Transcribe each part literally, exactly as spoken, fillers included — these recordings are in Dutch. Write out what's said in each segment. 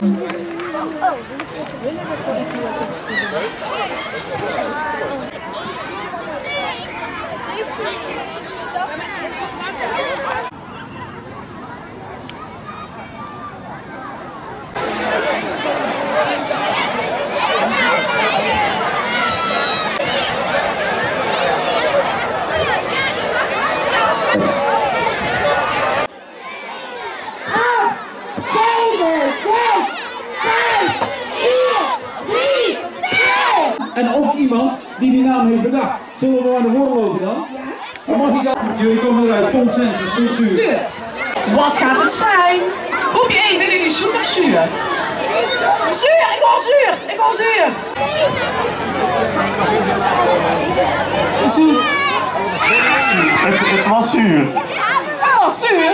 En ook iemand die die naam heeft bedacht. Zullen we aan de woorden lopen dan? Ja. Dan mag ik dan. Jullie komen eruit. Consensus, niet zuur. Wat gaat het zijn? Groepje één, willen jullie zoet of zuur? Zuur, ik wil zuur, ik wil zuur. Zoet. Het, het was zuur. Het was zuur.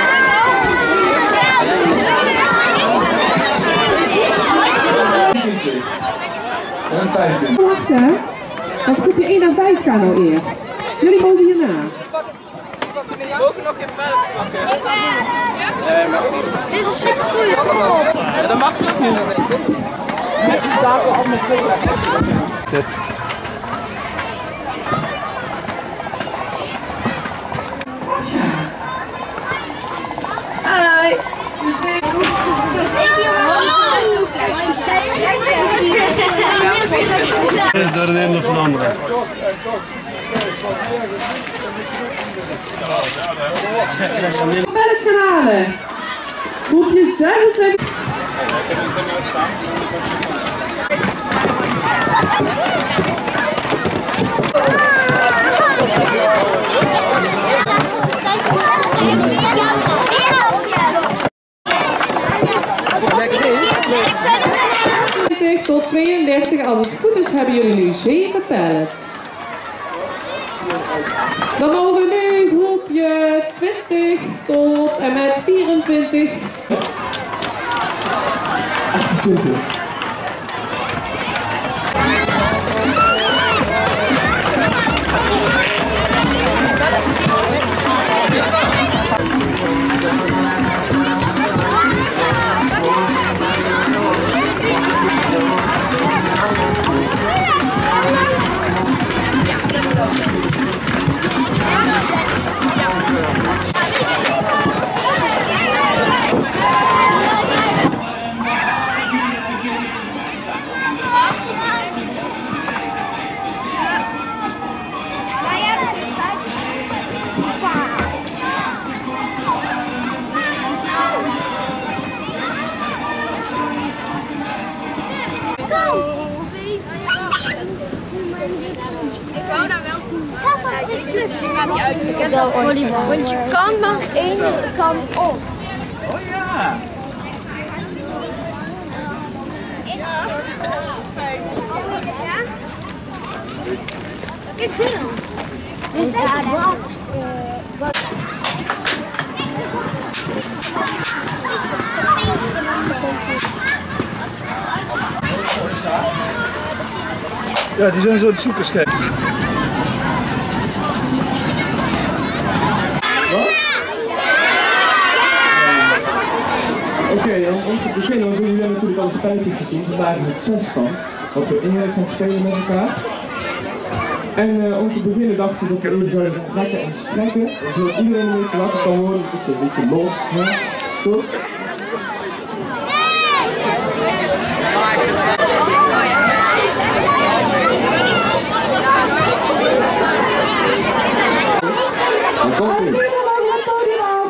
Wacht hè, want groepje één en vijf gaan nou eerst. Jullie mogen hierna. Mogen nog geen melk pakken? Nee, mag niet. Dit is een super goeie. Ja, dat mag toch niet. Dit is daar al met twee. Hoi. Door de ene of van andere. Ballet gaan halen. Groepje zevenentwintig. Tot tweeëndertig. Als het goed is hebben jullie nu zeven pallets. Dan mogen nu groepje twintig tot en met vierentwintig. achtentwintig. Want je kan maar één kant op. Oh ja. Kijk dit dan. Dus dat is wat. Ja, die zijn zo het zoekerschep. Oké, okay, om, om te beginnen, want jullie hebben natuurlijk al een spelletje gezien, vandaag is het zes van, wat we inderdaad gaan spelen met elkaar. En uh, om te beginnen dachten we dat we even zouden rekken en strekken, zodat iedereen een beetje wakker kan worden, een beetje, een beetje los, hè? Toch? Dan komt ie. Het podium af.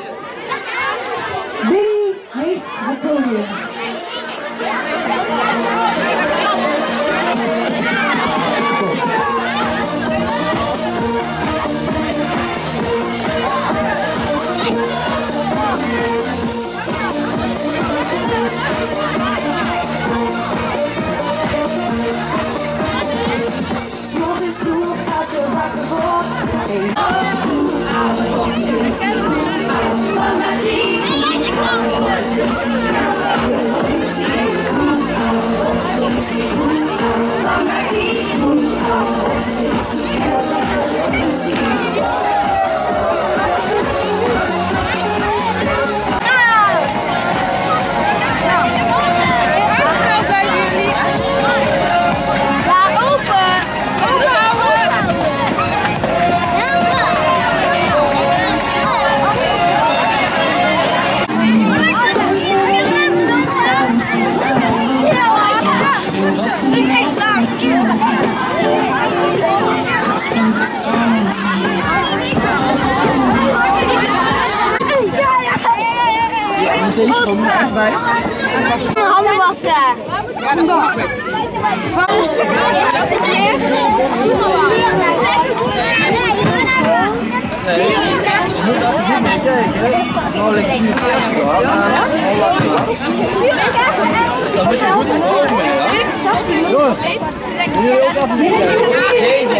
Wie heeft het podium? Morgens vroeg als je wakker wordt. Deze komt er echt bij. Handen wassen. Ja, dat mag. Nee, je moet altijd goed mee kijken. Nou, lekker zuur kerst hoor. Dan moet je goed in ogen mee, hè? Jongens, jullie ook even goed kijken. Deze.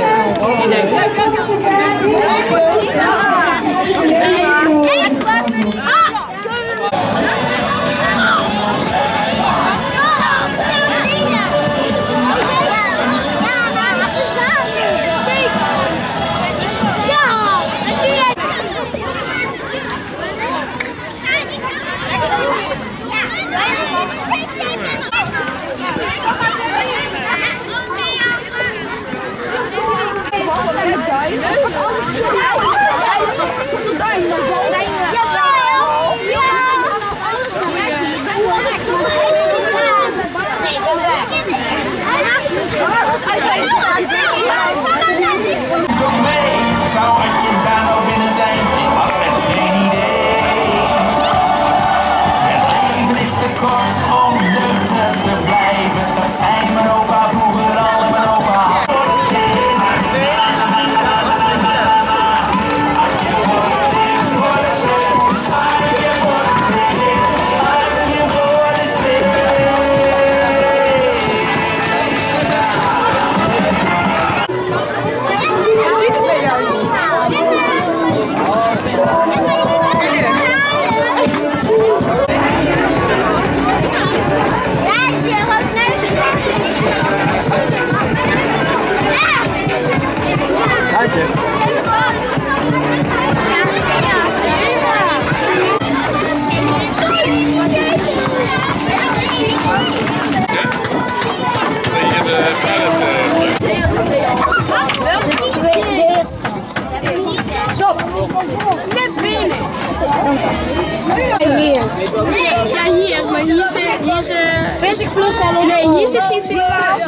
Ja, hier, maar hier zit hier uh, twintig plus salon. Nee, hier zit geen twintig plus.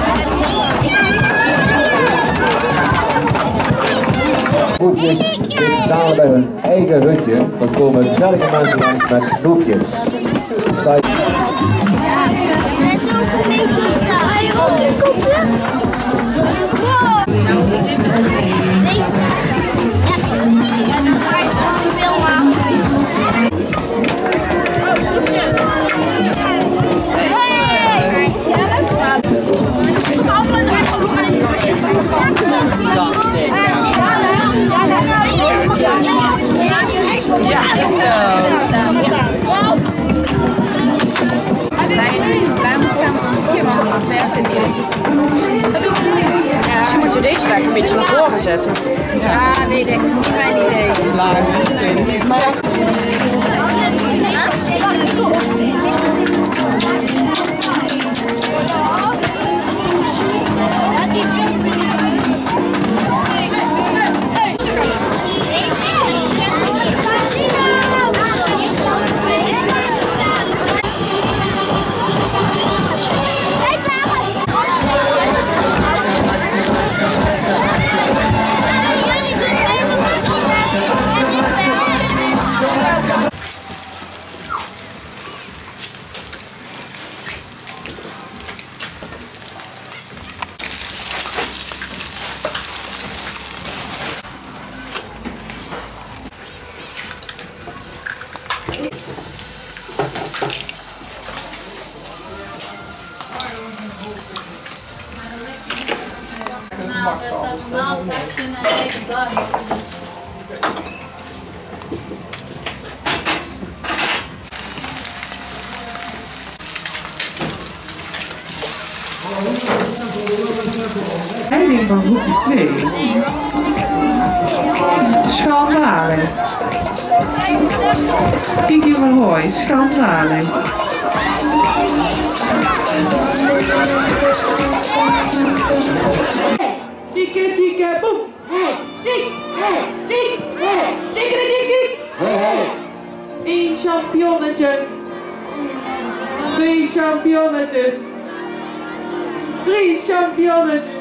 Groepjes zitten samen bij hun eigen hutje, dan komen gezellige mensen langs met snoepjes. Zij... Zet ook een beetje daar op de koppen. Wow! Nee. Ja, dan ga je het veel maken. Oh, snoepjes. Ja, is zo. Misschien moet je deze daar een beetje naar voren zetten. Ja, nee, denk ik niet mijn idee. Laag, ik weet het niet. Maar... Leiding van groepje twee. Schandalen. Hiep-Hoi-vakantieweek, schandalen. Tikke, tikke, boem. Tik, tik, tikke, tik, tik. Eén championnetje. Twee championnetjes. Drie championnetjes.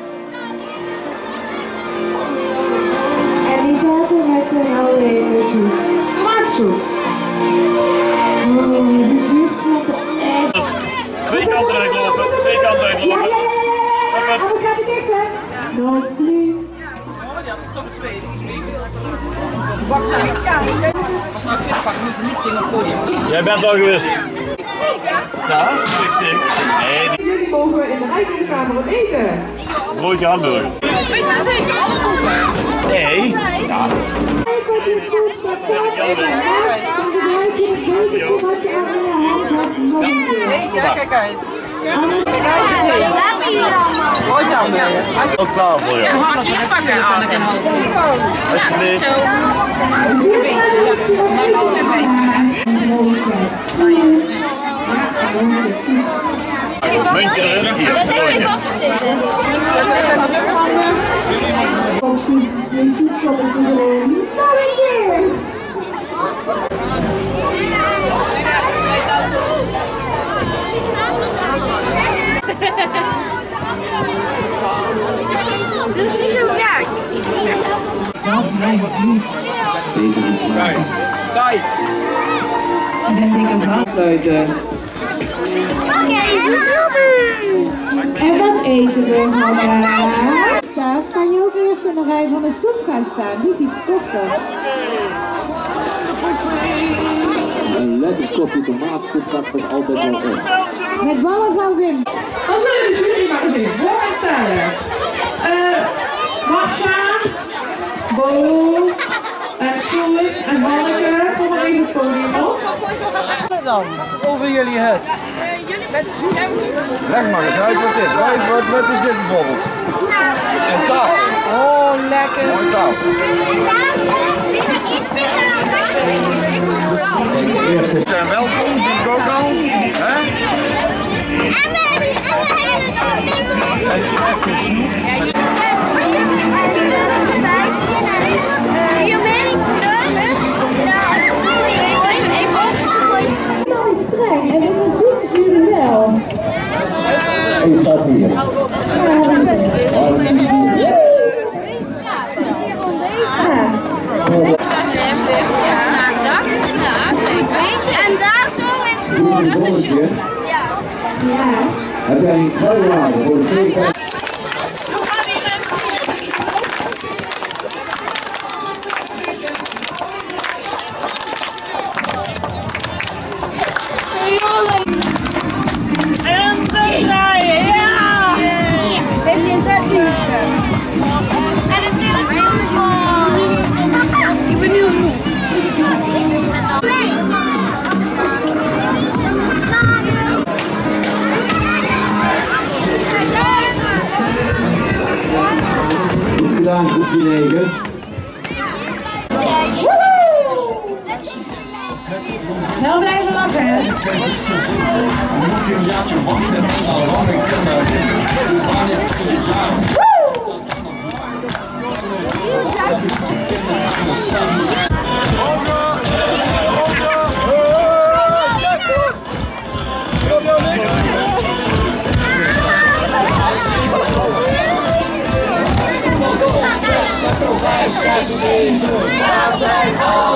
En die zaten met een oude soep. Tomaatsoep. Oh, moeten niet zingen op podium. Jij bent al geweest. Ja, ik zing. Nee. Jullie mogen in de rijkingskamer wat eten. Broodje hamburger. Weet je zeker alle groepen? Nee. Ja. Ja, kijk uit. Kijk uit. Broodje hamburger. Ook klaar voor je. En hard inpakken kan ik een half uur. Alsjeblieft. Zo. Een beetje. Dat altijd Muntje erin. Hier, Dat is even afgesteken. Dat is niet zo raar. Kijk. Afsluiten. En wat eten we, mama? Staat, kan je ook eerst in de rij van de soep gaan staan. Die is iets korter. Een lekker kopje tomaatsoep gaat er altijd wel in. Met ballen van Wim. Dan zullen de jury maar eens even voor gaan stellen. Uh, Masha, Bo en Koen en Hanneke, kom maar even het podium op. Dan, over jullie hut. Leg maar eens uit wat het is. Wat, wat, wat is dit bijvoorbeeld? Een tafel. Oh, lekker. Een tafel. Ze zijn welkom, zie ik ook al. Hè? Streng, en dat zoeken jullie wel. Je staat hier. En daar zo is het augustus. Ja. Heb jij een kruiwagen voor de zekerheid? En de draaien, ja! We zien het uurtje. En de telefoon. Ik ben heel moe. Goed gedaan, groepje negen. Nou blijven lachen. vijf, zes, zeven, waar zijn alle?